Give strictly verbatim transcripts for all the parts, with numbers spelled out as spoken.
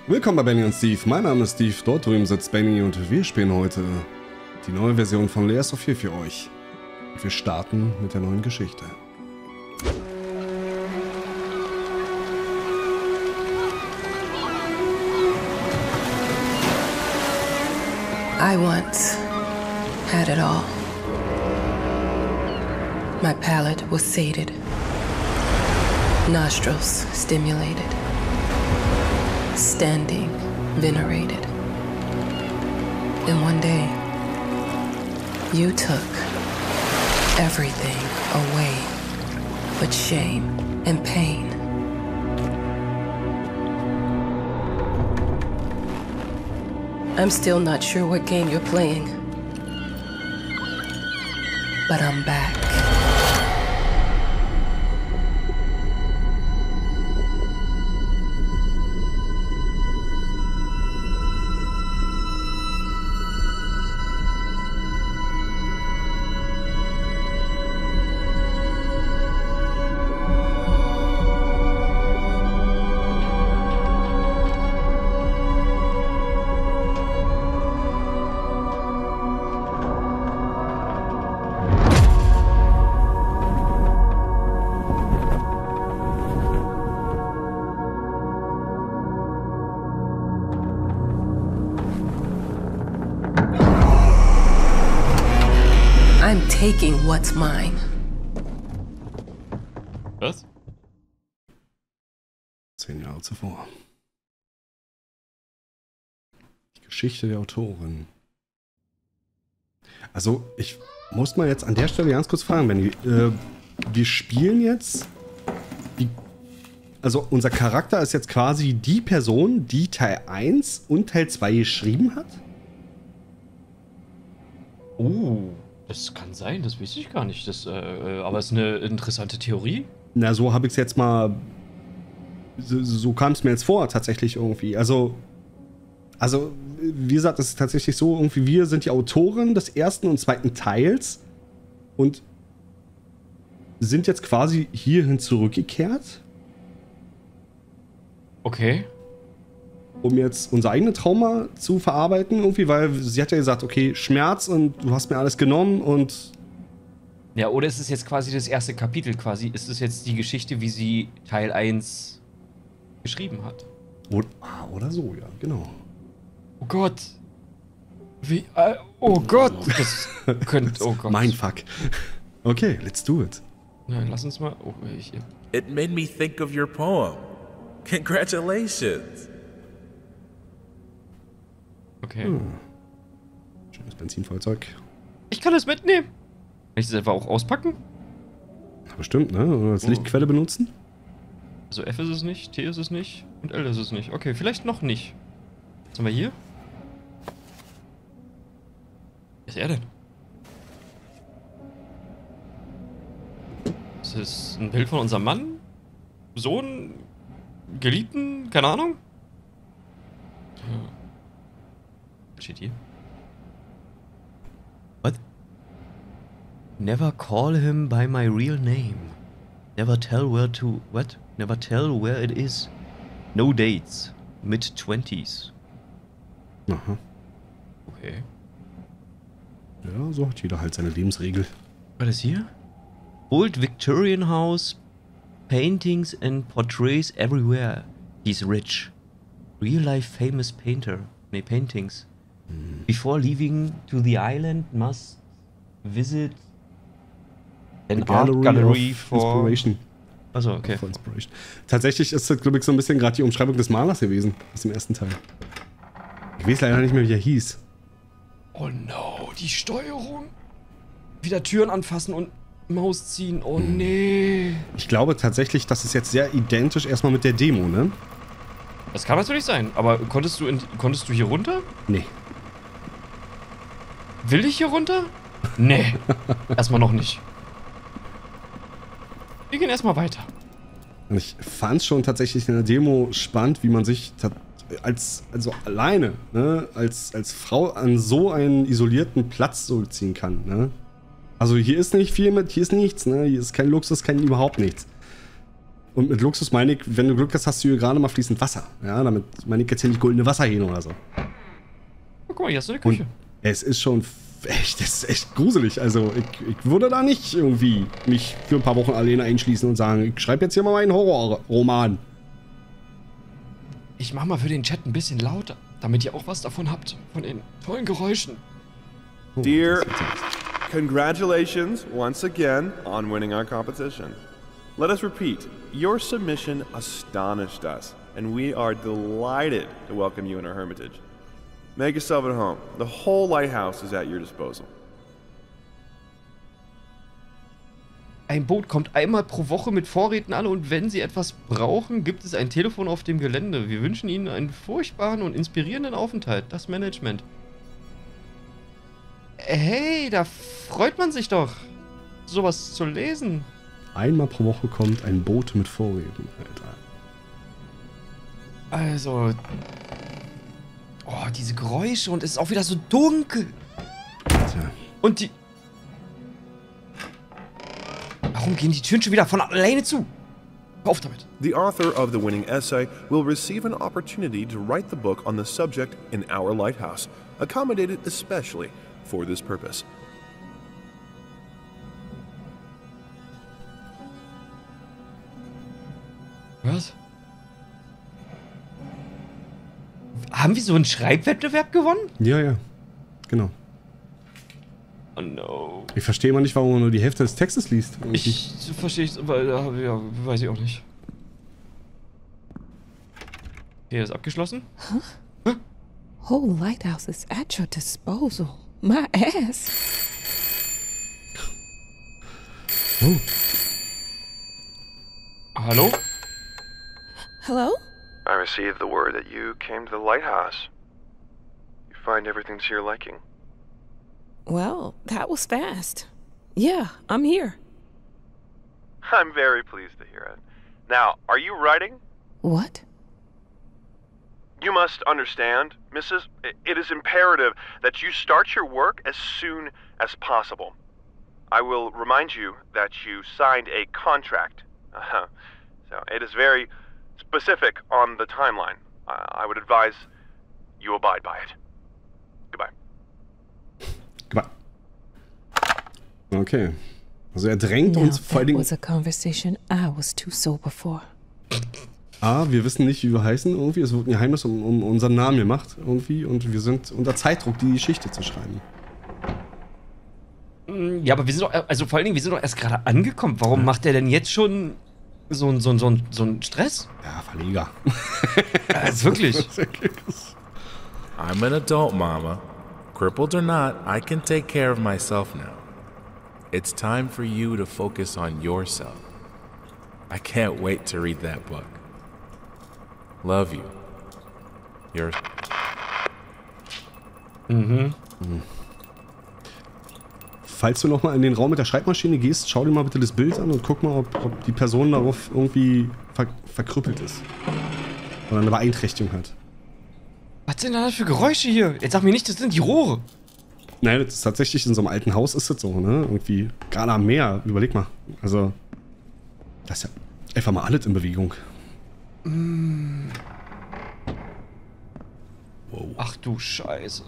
Willkommen bei Benny und Steve. Mein Name ist Steve, dort drüben sitzt Benny und wir spielen heute die neue Version von Layers of Fear für euch. Und wir starten mit der neuen Geschichte. I once had it all. My palate was sated, nostrils stimulated, standing venerated. And one day, you took everything away but shame and pain. I'm still not sure what game you're playing, but I'm back. I'm taking what's mine. Was? Zehn Jahre zuvor. Die Geschichte der Autorin. Also, ich muss mal jetzt an der Stelle ganz kurz fragen, wenn äh, wir spielen jetzt. Die, also, unser Charakter ist jetzt quasi die Person, die Teil eins und Teil zwei geschrieben hat? Oh. Das kann sein, das weiß ich gar nicht. Das, äh, aber es ist eine interessante Theorie. Na, so habe ich es jetzt mal. So, so kam es mir jetzt vor, tatsächlich irgendwie. Also, also, wie gesagt, es ist tatsächlich so, irgendwie, wir sind die Autoren des ersten und zweiten Teils und sind jetzt quasi hierhin zurückgekehrt. Okay. Um jetzt unser eigenes Trauma zu verarbeiten, irgendwie, weil sie hat ja gesagt, okay, Schmerz und du hast mir alles genommen und... Ja, oder ist es jetzt quasi das erste Kapitel quasi? Ist es jetzt die Geschichte, wie sie Teil eins geschrieben hat? Oder, oder so, ja, genau. Oh Gott. Wie, äh, oh Gott. Das könnte, oh Gott. Mindfuck. Okay, let's do it. Na, lass uns mal... Oh, ich, It made me think of your poem. Congratulations. Okay. Hm. Schönes Benzinfeuerzeug. Ich kann das mitnehmen. Kann ich das einfach auch auspacken? Ja, bestimmt, ne? Oder als Oh. Lichtquelle benutzen? Also F ist es nicht, T ist es nicht und L ist es nicht. Okay, vielleicht noch nicht. Was haben wir hier? Was ist er denn? Ist das ein Bild von unserem Mann? Sohn? Geliebten? Keine Ahnung? Was steht hier? What? Never call him by my real name. Never tell where to... What? Never tell where it is. No dates. Mid-twenties. Aha. Okay. Ja, so hat jeder halt seine Lebensregel. Was ist hier? Old Victorian house. Paintings and portraits everywhere. He's rich. Real life famous painter. Nee, paintings. Hm. Before leaving to the island must visit an A art gallery of for... Inspiration. Achso, okay. For Inspiration. Tatsächlich ist das, glaube ich, so ein bisschen gerade die Umschreibung des Malers gewesen, aus dem ersten Teil. Ich weiß leider nicht mehr, wie er hieß. Oh no, die Steuerung. Wieder Türen anfassen und Maus ziehen. Oh Hm. nee. Ich glaube tatsächlich, das ist jetzt sehr identisch erstmal mit der Demo, ne? Das kann natürlich sein, aber konntest du, in, konntest du hier runter? Nee. Will ich hier runter? Nee. Erstmal noch nicht. Wir gehen erstmal weiter. Und ich fand es schon tatsächlich in der Demo spannend, wie man sich als, also alleine, ne, als, als Frau an so einen isolierten Platz zurückziehen kann, ne? Also hier ist nicht viel mit, hier ist nichts, ne? Hier ist kein Luxus, kein überhaupt nichts. Und mit Luxus meine ich, wenn du Glück hast, hast du hier gerade mal fließend Wasser. Ja, damit meine ich jetzt hier nicht goldene Wasserhähne oder so. Oh, guck mal, hier hast du eine Küche. Und es ist schon echt, das ist echt gruselig. Also ich, ich würde da nicht irgendwie mich für ein paar Wochen alleine einschließen und sagen, ich schreibe jetzt hier mal meinen Horrorroman. Ich mach mal für den Chat ein bisschen lauter, damit ihr auch was davon habt. Von den tollen Geräuschen. Oh, Dear, congratulations once again on winning our competition. Let us repeat, your submission astonished us, and we are delighted to welcome you in our hermitage. Make yourself at home. The whole lighthouse is at your disposal. Ein Boot kommt einmal pro Woche mit Vorräten an und wenn Sie etwas brauchen, gibt es ein Telefon auf dem Gelände. Wir wünschen Ihnen einen furchtbaren und inspirierenden Aufenthalt. Das Management. Hey, da freut man sich doch, sowas zu lesen. Einmal pro Woche kommt ein Boot mit Vorräten, Alter. Also... Oh, diese Geräusche und es ist auch wieder so dunkel. Tja. Und die... Warum gehen die Türen schon wieder von alleine zu? Hör auf damit. The author of the winning essay will receive an opportunity to write the book on the subject in our lighthouse, accommodated especially for this purpose. Was? Haben wir so einen Schreibwettbewerb gewonnen? Ja, ja. Genau. Oh no. Ich verstehe immer nicht, warum man nur die Hälfte des Textes liest. Irgendwie. Ich verstehe es, aber ja, weiß ich auch nicht. Hier ist abgeschlossen. Huh? Whole lighthouse is at your disposal. My ass. Oh. Hallo? Hello? I received the word that you came to the lighthouse. You find everything to your liking. Well, that was fast. Yeah, I'm here. I'm very pleased to hear it. Now, are you writing? What? You must understand, Missus It is imperative that you start your work as soon as possible. I will remind you that you signed a contract. Uh-huh. So it is very specific on the timeline. Uh, I would advise you abide by it. Goodbye. Goodbye. Okay. Also er drängt Now uns vor allen that Dingen... was a conversation I was too sober for. A, wir wissen nicht, wie wir heißen irgendwie. Es wird ein Geheimnis um, um unseren Namen gemacht irgendwie. Und wir sind unter Zeitdruck, die Geschichte zu schreiben. Ja, aber wir sind doch, also vor allen Dingen, wir sind doch erst gerade angekommen. Warum ja. macht der denn jetzt schon so einen so, so, so ein Stress? Ja, Verleger. Also wirklich. I'm an adult, Mama. Crippled or not, I can take care of myself now. It's time for you to focus on yourself. I can't wait to read that book. Love you. Yours. Mhm. mhm. Falls du nochmal in den Raum mit der Schreibmaschine gehst, schau dir mal bitte das Bild an und guck mal, ob, ob die Person darauf irgendwie ver verkrüppelt ist. Oder eine Beeinträchtigung hat. Was sind denn das für Geräusche hier? Jetzt sag mir nicht, das sind die Rohre. Nein, das ist tatsächlich in so einem alten Haus ist das so, ne? Irgendwie, gerade am Meer, überleg mal. Also, das ist ja einfach mal alles in Bewegung. Mm. Wow. Ach du Scheiße.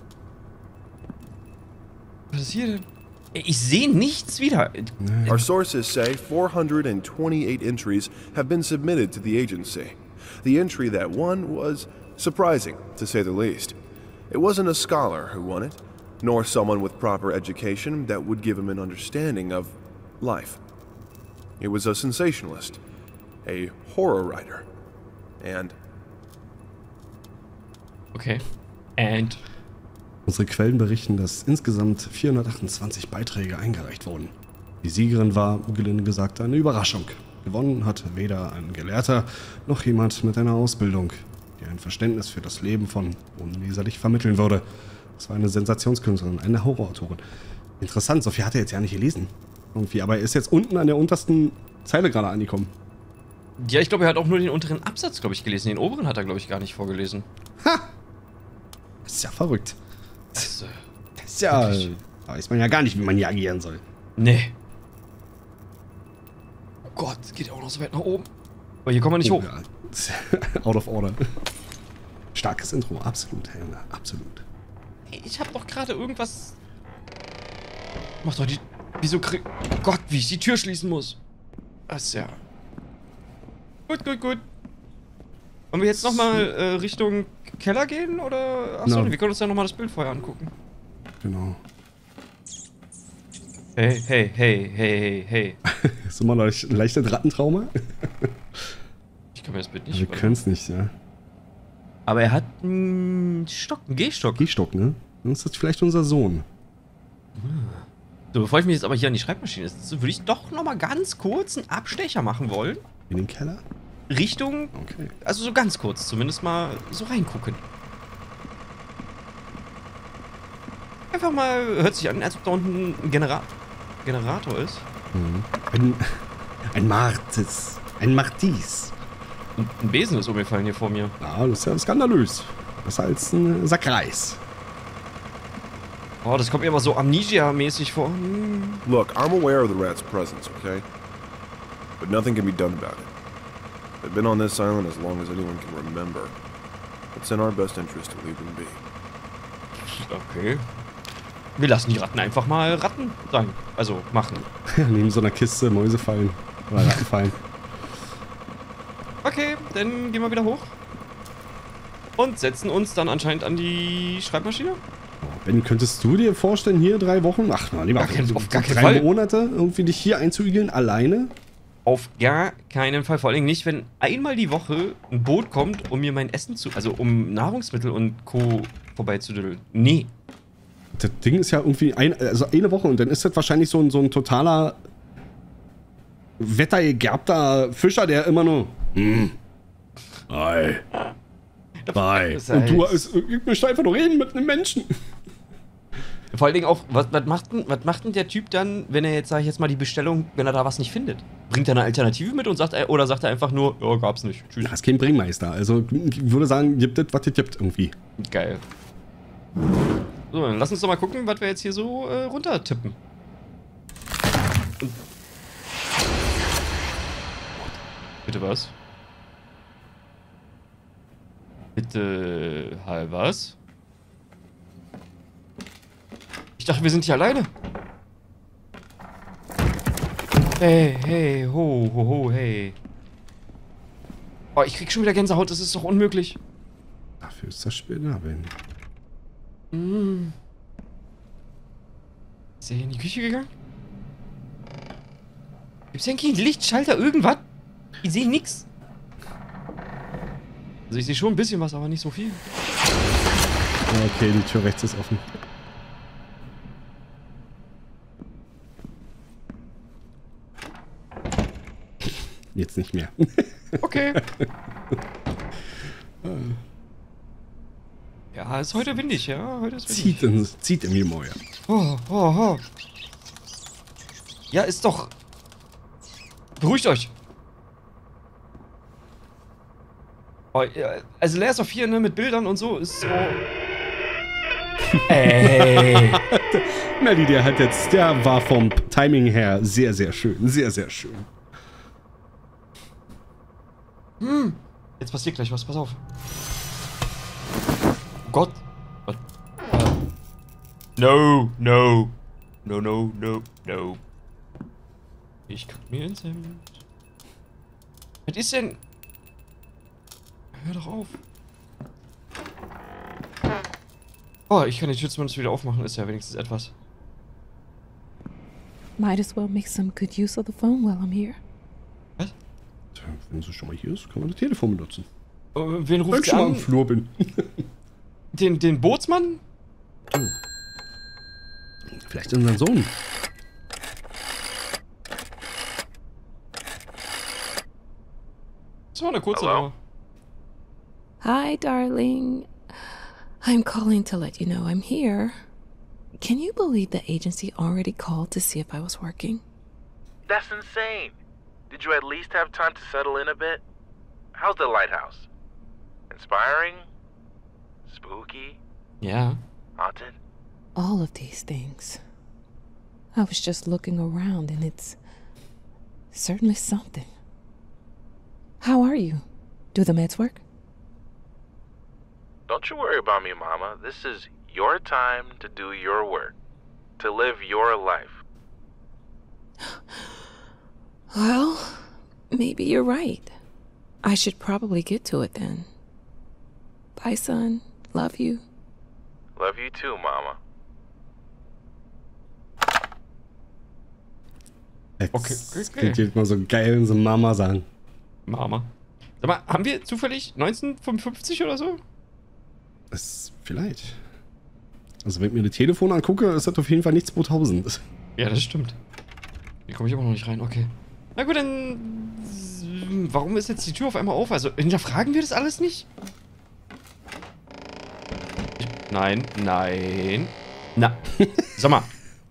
Was ist hier denn? Ich sehe nichts wieder. Our sources say four hundred twenty-eight entries have been submitted to the agency. The entry that won was surprising, to say the least. It wasn't a scholar who won it, nor someone with proper education that would give him an understanding of life. It was a sensationalist, a horror writer, and... Okay. And... Unsere Quellen berichten, dass insgesamt vierhundertachtundzwanzig Beiträge eingereicht wurden. Die Siegerin war, gelinde gesagt, eine Überraschung. Gewonnen hat weder ein Gelehrter noch jemand mit einer Ausbildung, die ein Verständnis für das Leben von unleserlich vermitteln würde. Das war eine Sensationskünstlerin, eine Horrorautorin. Interessant, so viel hat er jetzt ja nicht gelesen. Irgendwie, aber er ist jetzt unten an der untersten Zeile gerade angekommen. Ja, ich glaube, er hat auch nur den unteren Absatz, glaube ich, gelesen. Den oberen hat er, glaube ich, gar nicht vorgelesen. Ha! Das ist ja verrückt. Das ist, äh, das ist ja... Da weiß man ja gar nicht, wie man hier agieren soll. Nee. Oh Gott, geht auch noch so weit nach oben. Aber hier kommen wir nicht Oh, hoch. ja. Out of order. Starkes Intro, absolut, Helena, absolut. Ich hab doch gerade irgendwas... Mach doch die... Wieso krieg... Gott, wie ich die Tür schließen muss. Das ist ja... Gut, gut, gut. Wollen wir jetzt nochmal äh, Richtung Keller gehen, oder? Achso, No. nee, wir können uns ja nochmal das Bild vorher angucken. Genau. Hey, hey, hey, hey, hey, hey. Ist immer noch ein leichtes Rattentrauma? Ich kann mir das Bild nicht... Wir können es nicht, ja. Aber er hat einen Stock, einen Gehstock. Gehstock, ne? Dann ist das vielleicht unser Sohn. So, bevor ich mich jetzt aber hier an die Schreibmaschine setze, würde ich doch nochmal ganz kurz einen Abstecher machen wollen. In den Keller? Richtung, Okay. also so ganz kurz zumindest mal so reingucken. Einfach mal, hört sich an, als ob da unten ein Genera Generator ist. Mhm. Ein, ein Martis. Ein Martis. Und ein Besen ist umgefallen hier vor mir. Ja, das ist ja skandalös. Besser als ein Sack Reis. Oh, das kommt mir immer so Amnesia-mäßig vor. Hm. Look, I'm aware of the rat's presence, okay? But nothing can be done about it. They've been on this island as long as anyone can remember. It's in our best interest to leave them be. Okay. Wir lassen die Ratten einfach mal Ratten sein. Also machen. Neben so einer Kiste Mäuse fallen. Oder Ratten fallen. Okay, dann gehen wir wieder hoch. Und setzen uns dann anscheinend an die Schreibmaschine. Ben, könntest du dir vorstellen, hier drei Wochen, ach, na, lieber Gar kein- auf gar keinen drei Fall. Monate irgendwie dich hier einzuigeln, alleine? Auf gar keinen Fall. Vor allem nicht, wenn einmal die Woche ein Boot kommt, um mir mein Essen zu... Also um Nahrungsmittel und Co. vorbeizudüdeln. Nee. Das Ding ist ja irgendwie ein, also eine Woche und dann ist das wahrscheinlich so ein, so ein totaler wettergegerbter Fischer, der immer nur hm. Hi. Hi. Das Und du heißt- ist, ich möchte einfach nur reden mit einem Menschen. Vor allen Dingen auch, was, was, macht denn, was macht denn der Typ dann, wenn er jetzt, sag ich jetzt mal, die Bestellung, wenn er da was nicht findet? Bringt er eine Alternative mit und sagt er, oder sagt er einfach nur, ja, gab's nicht. Tschüss. Das ist kein Bringmeister. Also ich würde sagen, gibt es, was es gibt irgendwie. Geil. So, dann lass uns doch mal gucken, was wir jetzt hier so äh, runter tippen. Und bitte was? Bitte, halt was? Ich dachte, wir sind hier alleine. Hey, hey, ho, ho, ho, hey. Oh, ich krieg schon wieder Gänsehaut, das ist doch unmöglich. Dafür ist das Spiel da, Ben. Mm. Ist er hier in die Küche gegangen? Gibt's denn keinen Lichtschalter, irgendwas? Ich sehe nix. Also ich sehe schon ein bisschen was, aber nicht so viel. Okay, die Tür rechts ist offen. Jetzt nicht mehr. Okay. Ja, ist heute windig, ja. Heute ist windig. Zieht, in, zieht im Gemäuer. Oh, oh, oh. Ja, ist doch... Beruhigt euch. Oh, ja, also Layers of vier, ne, mit Bildern und so, ist so... Ey. Melly, der hat jetzt, der war vom Timing her sehr, sehr schön. Sehr, sehr schön. Hm. Jetzt passiert gleich was, pass auf. Gott. Was? No, no. No, no, no, no. Ich guck mir ins Hemd. Was ist denn? Hör doch auf. Oh, ich kann die Tür zumindest wieder aufmachen, ist ja wenigstens etwas. Might as well make some good use of the phone while I'm here. Was? Tja, wenn sie schon mal hier ist, kann man das Telefon benutzen. Äh, wen Wenn ruft ich sie schon mal im an? Flur bin. Den, den Bootsmann? Vielleicht unseren Sohn. Das war eine kurze Hello? Nummer. Hi, darling. I'm calling to let you know I'm here. Can you believe the agency already called to see if I was working? That's insane. Did you at least have time to settle in a bit? How's the lighthouse? Inspiring? Spooky? Ja. Haunted? All of these things. I was just looking around and it's Certainly something. How are you? Do the meds work? Don't you worry about me, Mama. This is your time to do your work. To live your life. Well, maybe you're right. I should probably get to it then. Bye, son. Love you. Love you too, Mama. Jetzt Okay, okay, okay. klingt jetzt mal so geil, wenn sie Mama sagen. Mama. Sag mal, haben wir zufällig neunzehnhundertfünfundfünfzig oder so? Das vielleicht. Also wenn ich mir das Telefon angucke, ist das auf jeden Fall nicht zweitausend. Ja, das stimmt. Hier komme ich aber noch nicht rein, okay. Na gut, dann... Warum ist jetzt die Tür auf einmal auf? Also, hinterfragen wir das alles nicht? Ich, nein, nein. Na, sag mal.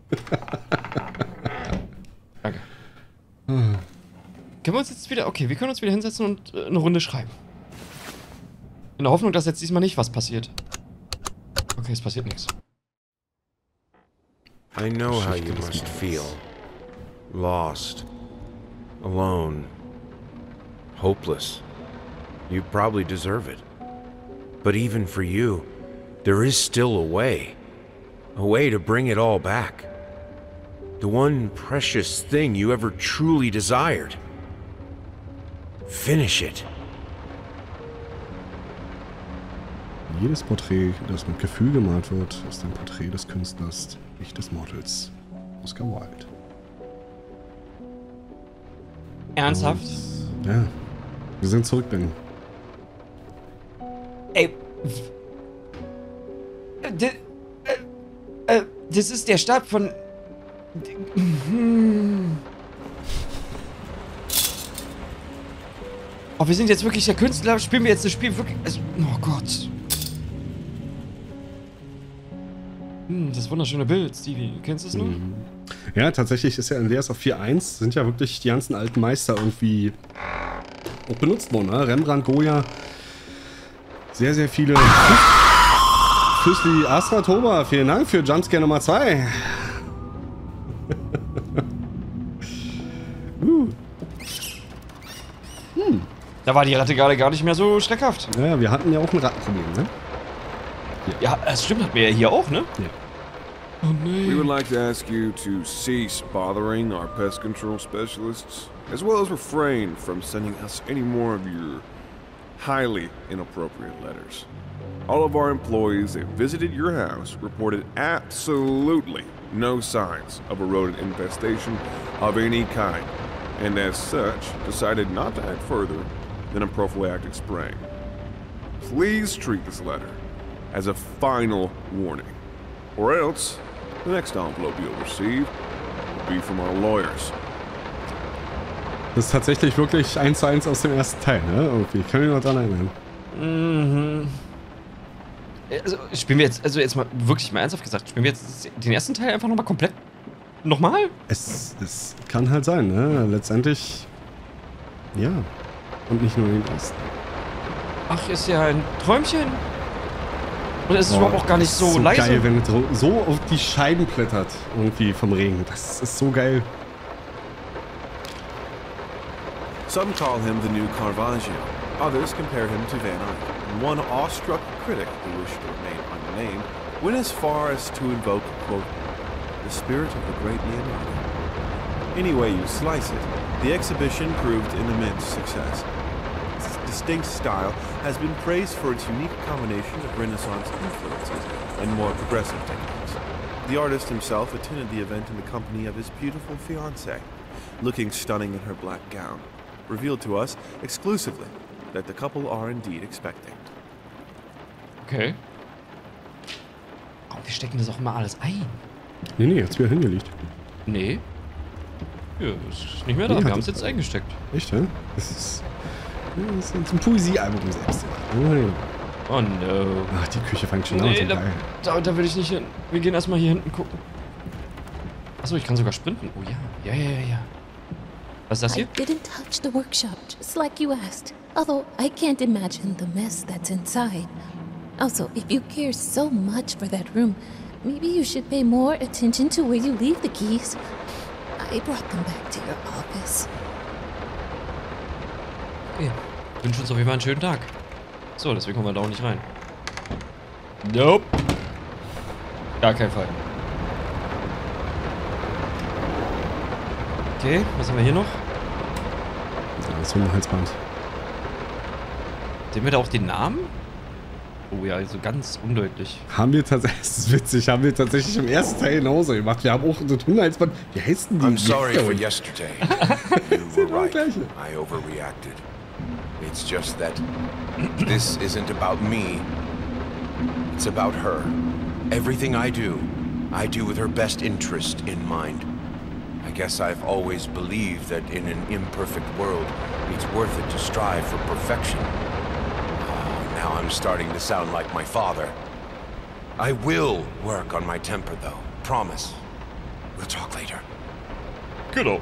Danke. Können wir uns jetzt wieder... Okay, wir können uns wieder hinsetzen und äh, eine Runde schreiben. In der Hoffnung, dass jetzt diesmal nicht was passiert. Okay, es passiert nichts. I know how you must feel. Lost. Alone. Hopeless. You probably deserve it. But even for you, there is still a way. A way to bring it all back. The one precious thing you ever truly desired. Finish it. Jedes Porträt, das mit Gefühl gemalt wird, ist ein Porträt des Künstlers, nicht des Models. Oscar Wilde. Ernsthaft? Und, ja. Wir sind zurück, Ben. Ey. D äh, äh, das ist der Stab von... Oh, wir sind jetzt wirklich der Künstler. Spielen wir jetzt das Spiel wirklich... Also, oh Gott. Hm, das wunderschöne Bild, Stevie. Kennst du es noch? Mhm. Ja, tatsächlich ist ja in Layers of vier Punkt eins sind ja wirklich die ganzen alten Meister irgendwie auch benutzt worden. Ne? Rembrandt, Goya, sehr, sehr viele. Füßli Astra Toba, vielen Dank für Jumpscare Nummer zwei. uh. hm. Da war die Ratte gerade gar nicht mehr so schreckhaft. Ja, wir hatten ja auch ein Rattenproblem, ne? Ja, das stimmt, hatten wir ja hier auch, ne? Ja. Oh nee. We would like to ask you to cease bothering our pest control specialists, as well as refrain from sending us any more of your highly inappropriate letters. All of our employees that visited your house reported absolutely no signs of a rodent infestation of any kind, and as such, decided not to act further than a prophylactic spraying. Please treat this letter as a final warning, or else the next envelope you'll receive will be from our lawyers. Das ist tatsächlich wirklich eins zu eins aus dem ersten Teil, ne? Irgendwie. Kann ich mich noch dran erinnern. Mhm. Also, spielen wir jetzt, also jetzt mal wirklich mal ernsthaft gesagt, spielen wir jetzt den ersten Teil einfach nochmal komplett nochmal? Es, es kann halt sein, ne? Letztendlich. Ja. Und nicht nur den ersten. Ach, ist ja ein Träumchen. Und es ist Oh, überhaupt auch gar nicht so, so leise. geil, wenn es so, so auf die Scheiben klettert. Irgendwie vom Regen. Das ist so geil. Some call him the new Caravaggio. Others compare him to Van Eyck. And one awestruck critic who wished to remain unnamed went as far as to invoke, quote, the spirit of the great Leonardo. Any way you slice it, the exhibition proved an immense success. Its distinct style has been praised for its unique combination of Renaissance influences and more progressive techniques. The artist himself attended the event in the company of his beautiful fiancée, looking stunning in her black gown, revealed to us exclusively that the couple are indeed expecting. Okay. Warum, wir stecken das auch immer alles ein? Nee, nee, jetzt wieder hingelegt. Nee. Ja, ist nicht mehr da. Nee, wir hat haben es das- jetzt eingesteckt. Echt, ja? Das ist. Das ist ein Poesiealbum selbst gemacht. Oh no. Ach, die Küche fängt schon an. Nee, so da, geil. da, da will ich nicht hin. Wir gehen erstmal hier hinten gucken. Achso, ich kann sogar sprinten. Oh ja. Ja, ja, ja, ja. Was ist das I hier? didn't touch the workshop, just like you asked. Although I can't imagine the mess that's inside. Also, if you care so much for that room, maybe you should pay more attention to where you leave the keys. I brought them back to your office. Okay. Ich wünsche uns auf jeden Fall einen schönen Tag. So, deswegen kommen wir da auch nicht rein. Nope. Gar kein Fall. Okay, was haben wir hier noch? Das Hundehalsband. Sehen wir da auch den Namen? Oh ja, also ganz undeutlich. Haben wir tatsächlich, das ist witzig, haben wir tatsächlich im ersten Teil genauso gemacht. Wir haben auch das Hundehalsband. Wie heißt denn die? I'm sorry for yesterday. You were right. I overreacted. It's just that this isn't about me. It's about her. Everything I do, I do with her best interest in mind. I guess I've always believed that in an imperfect world, it's worth it to strive for perfection. Now I'm starting to sound like my father. I will work on my temper, though. Promise. We'll talk later. Genau.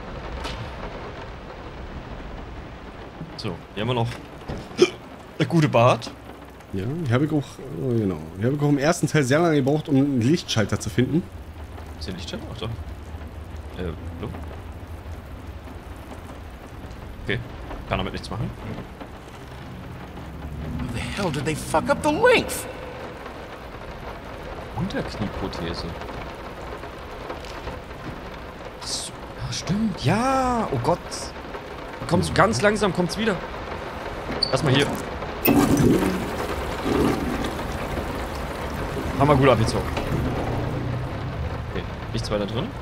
So, hier haben wir noch der gute Bart. Ja, ich habe auch, oh, genau. Ich habe auch im ersten Teil sehr lange gebraucht, um einen Lichtschalter zu finden. Ist der Lichtschalter? Ach da. Äh, hallo? Okay, kann damit nichts machen. How the hell did they fuck up the length? Unterknieprothese. So, ja, stimmt. Ja, oh Gott. Kommt's ganz langsam, kommt's wieder. Erstmal hier. Haben wir gut abgezogen. Okay, nichts weiter drin.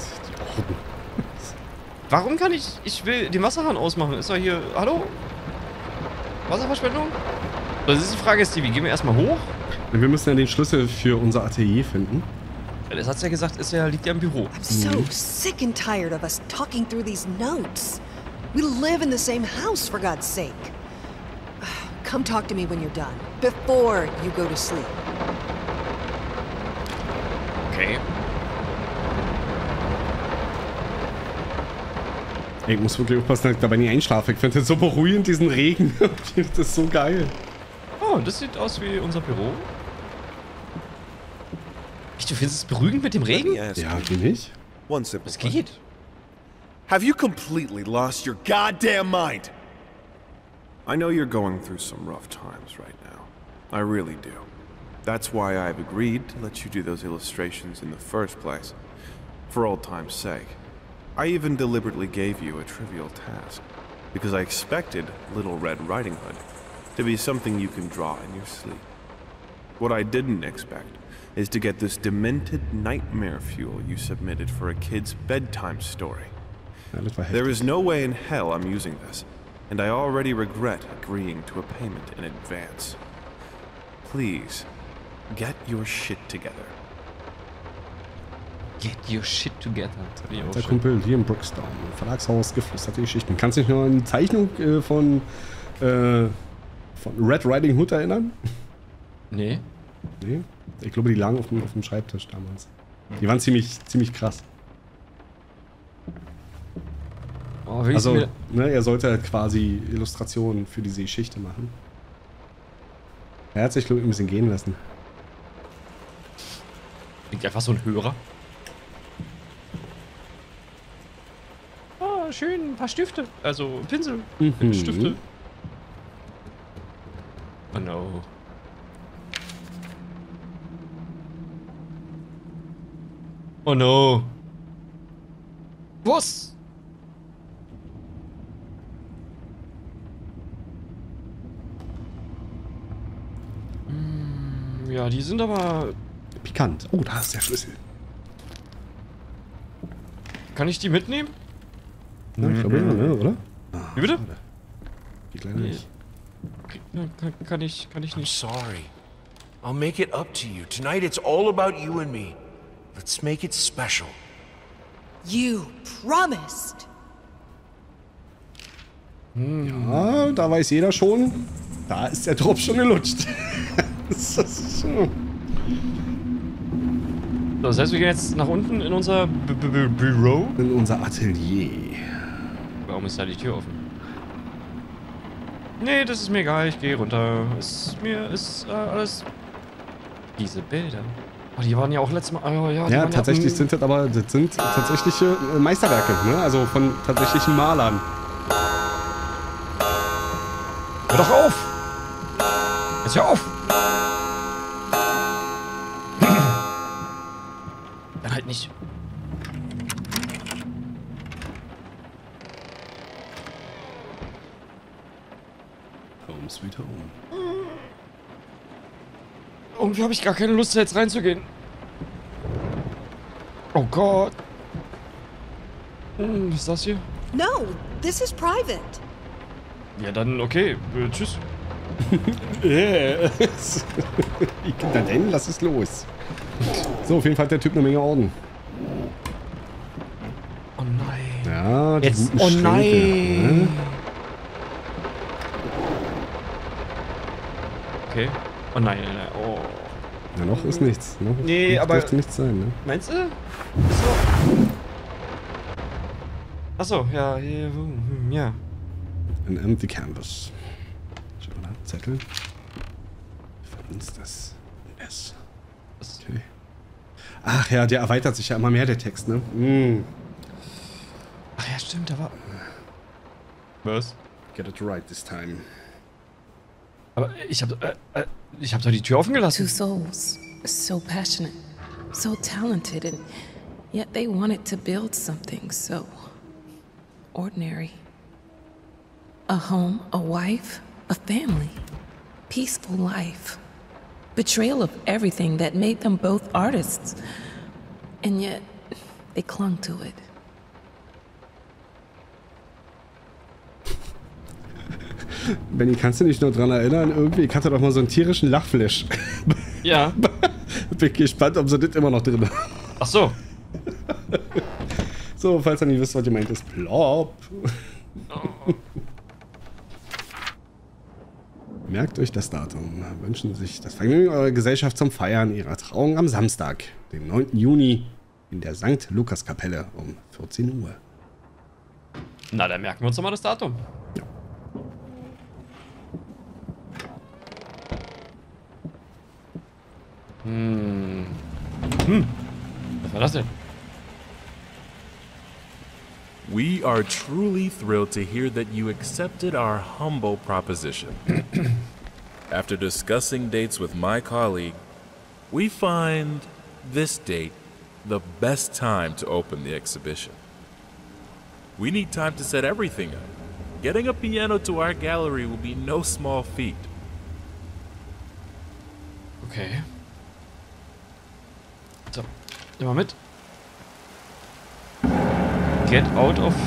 Warum kann ich... Ich will den Wasserhahn ausmachen. Ist er hier... Hallo? Wasserverschwendung? Das ist die Frage, Stevie. Gehen wir erstmal hoch? Wir müssen ja den Schlüssel für unser Atelier finden. Ja, das hat's ja gesagt, ist ja, liegt ja im Büro. I'm so sick and tired of us talking through these notes. We live in the same house, for God's sake. Come talk to me when you're done. Before you go to sleep. Okay. Ich muss wirklich aufpassen, dass ich dabei nicht einschlafe. Ich finde das so beruhigend, diesen Regen. Das ist so geil. Oh, das sieht aus wie unser Büro. Echt, du findest es beruhigend mit dem Regen? Ja, wie nicht? One simple Es question. geht. Have you completely lost your goddamn mind? I know you're going through some rough times right now. I really do. That's why I've agreed to let you do those illustrations in the first place. For old time's sake. I even deliberately gave you a trivial task, because I expected Little Red Riding Hood to be something you can draw in your sleep. What I didn't expect is to get this demented nightmare fuel you submitted for a kid's bedtime story. Ja, das war There heftig. is no way in hell I'm using this, and I already regret agreeing to a payment in advance. Please, get your shit together. Get your shit together. Der Kumpel Liam Brookstone, Verlagshaus, geflüsterte Geschichten. Kannst du dich noch an die Zeichnung äh, von, äh, von Red Riding Hood erinnern? Nee. Nee? Ich glaube, die lagen auf dem, auf dem Schreibtisch damals. Die waren ziemlich, ziemlich krass. Oh, will Also, mir... ne, er sollte halt quasi Illustrationen für diese Geschichte machen. Er hat sich, glaube ich, ein bisschen gehen lassen. Klingt einfach so ein Hörer. Ah, schön, ein paar Stifte. Also Pinsel. Mhm. Stifte. Oh no. Oh no. Was? Hm, ja, die sind aber... Pikant. Oh, da ist der Schlüssel. Kann ich die mitnehmen? Na, ich glaube, ja, ne, oder? Wie bitte? Die kleine nicht. Kann, kann, kann ich, kann ich I'm nicht. sorry. I'll make it up to you. Tonight it's all about you and me. Let's make it special. You promised. Ja, da weiß jeder schon, da ist der Drop schon gelutscht. Das ist so. So, das heißt, wir gehen jetzt nach unten in unser B -B -B Büro. In unser Atelier. Warum ist da die Tür offen? Nee, das ist mir egal, ich gehe runter. Ist mir ist äh, alles. Diese Bilder. Oh, die waren ja auch letztes Mal. Oh, ja, die Ja, waren tatsächlich ja, sind das aber das sind tatsächliche äh, Meisterwerke, ne? Also von tatsächlichen Malern. Hör doch auf! Jetzt hör auf! Dann halt nicht. Home sweet home. Irgendwie habe ich gar keine Lust, da jetzt reinzugehen. Oh Gott. Hm, was ist das hier? No, this is private. Ja, dann okay. Äh, tschüss. Yeah. Na denn, lass es los. So, auf jeden Fall hat der Typ eine Menge Orden. Oh nein. Ja, die Jetzt. guten Oh Schränke, nein. ne? Okay. Oh nein, nein, nein. Oh. Ja, noch ist nichts. Noch Nee, noch aber- dürfte nichts sein, ne? Meinst du? Achso. Achso, ja, hier, hm, ja. An empty canvas. Schau mal da, Zettel. Von uns das. S. Okay. Ach ja, der erweitert sich ja immer mehr, der Text, ne? Mm. Ach ja, stimmt, da war... Was? Get it right this time. Aber ich hab, äh, äh, ich hab doch die Tür offen Two gelassen. souls, so passionate, so talented, and yet they wanted to build something so ordinary. A home, a wife, a family, peaceful life. Betrayal of everything that made them both artists. And yet, they clung to it. Benny, kannst du dich noch dran erinnern? Irgendwie, ich hatte doch mal so einen tierischen Lachflash. Ja. Bin gespannt, ob sie das immer noch drin haben. Ach so. So, falls ihr nicht wisst, was ihr meint, ist Plop. Merkt euch das Datum. Wünschen sich das Vergnügen eurer Gesellschaft zum Feiern ihrer Trauung am Samstag, den neunten Juni, in der Sankt Lukas-Kapelle um vierzehn Uhr. Na, dann merken wir uns doch mal das Datum. Ja. Hm. Hm. Was war das denn? We are truly thrilled to hear that you accepted our humble proposition. After discussing dates with my colleague, we find this date the best time to open the exhibition. We need time to set everything up. Getting a piano to our gallery will be no small feat. Okay. So, nimm mal mit. Get out of...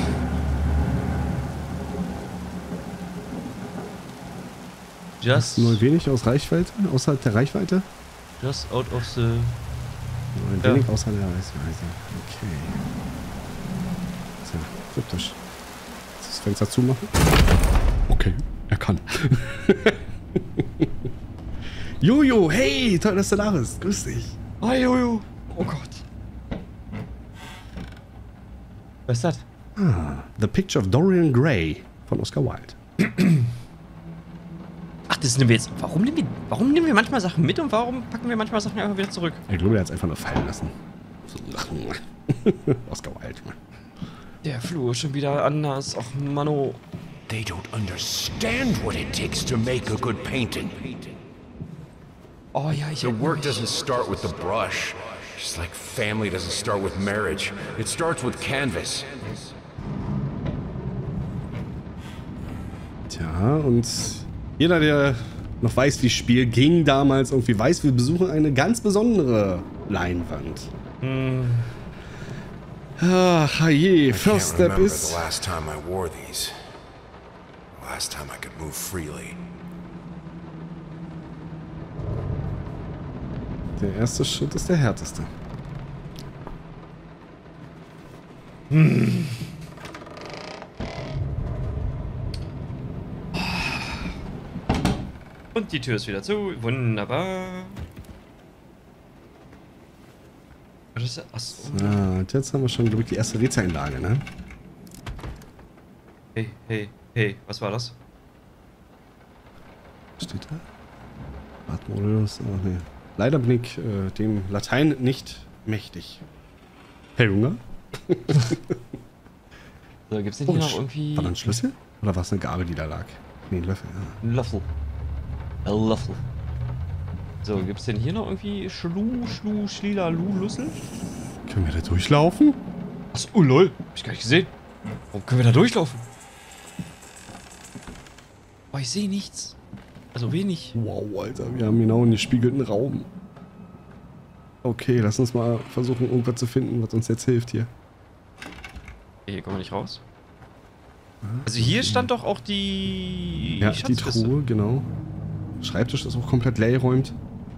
Just... Nur wenig aus Reichweite, außerhalb der Reichweite? Just out of the... Nur ein Ja. wenig außerhalb der Reichweite. Okay. Sehr kryptisch. Das Fenster zumachen? Okay, er kann. Jojo, hey, toll, dass du da bist. Grüß dich. Ah, Jojo. Oh Gott. Was ist das? Ah, The Picture of Dorian Gray von Oscar Wilde. Ach, das nehmen wir jetzt... Warum nehmen wir, warum nehmen wir manchmal Sachen mit und warum packen wir manchmal Sachen einfach wieder zurück? Ich glaube, der hat es einfach nur fallen lassen. So Sachen. Oscar Wilde. Der Flur ist schon wieder anders. Ach, Mano. They don't understand what it takes to make a good painting. Oh ja, ich... The work doesn't start with the brush. Just like family doesn't start with marriage. It starts with canvas. Tja, und jeder, der noch weiß, wie das Spiel ging damals, irgendwie weiß, wir besuchen eine ganz besondere Leinwand. Hm. Ach, je, I First can't Step remember ist... the last time I wore these. Last time I could move freely. Der erste Schritt ist der härteste. Und die Tür ist wieder zu. Wunderbar. Was ist das? Achso. Ah, und jetzt haben wir schon, glaube ich, die erste Rätseleinlage, ne? Hey, hey, hey. Was war das? Steht da? Wartmodus, oh ne. Leider bin ich äh, dem Latein nicht mächtig. Herr Junge? So, gibt's denn Oh, hier noch Sch- irgendwie... War da ein Schlüssel? Oder war es eine Gabe, die da lag? Nee, Löffel, ja. Ein Löffel. Ein Löffel. So, gibt's denn hier noch irgendwie Schlu, Schlu, Schlila, Lu, Lüssel? Können wir da durchlaufen? Achso, oh lol. Hab ich gar nicht gesehen. Warum können wir da durchlaufen? Oh, ich sehe nichts. Also wenig. Wow, Alter, wir haben genau einen gespiegelten Raum. Okay, lass uns mal versuchen, irgendwas zu finden, was uns jetzt hilft hier. Okay, hier kommen wir nicht raus. Also hier stand doch auch die Ja, die Schatzkiste. Truhe, genau. Schreibtisch ist auch komplett leer geräumt.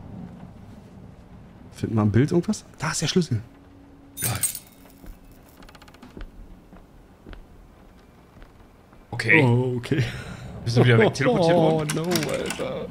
Finden wir am Bild irgendwas? Da ist der Schlüssel. Okay. Oh, okay. Wir sind wieder weg teleportiert Oh, worden. no, Alter.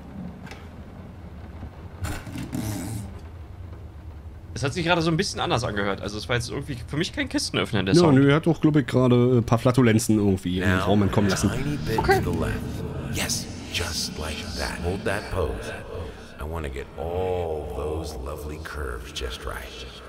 Es hat sich gerade so ein bisschen anders angehört. Also es war jetzt irgendwie für mich kein Kistenöffner, der Ja, Sound. nö, er hat doch, glaube ich, gerade ein paar Flatulenzen irgendwie in den Now, Raum entkommen a lassen. tiny bit Okay. to the left. Yes, just like that. Hold that pose. I want to get all those lovely curves just right.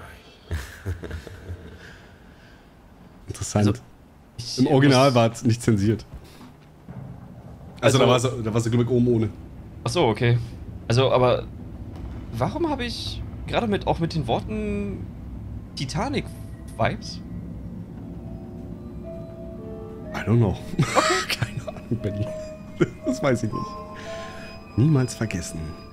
Interessant. Also, Ich Im Original muss- war es nicht zensiert. Also, Also- da war sie, da war sie, glaube ich, oben ohne. Ach so, okay. Also, aber warum habe ich gerade mit auch mit den Worten Titanic-Vibes? I don't know. Keine Ahnung, Benny. Das weiß ich nicht. Niemals vergessen.